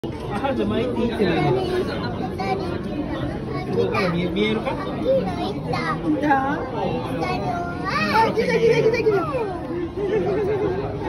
はず巻いていってない。ここから見えるか？ いた。あ、来た来た来た来た。